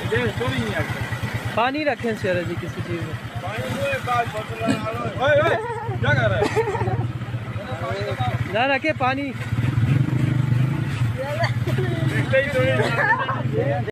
पानी रखें शेर जी किसी चीज में। क्या कर रहा है? ना रखे पानी।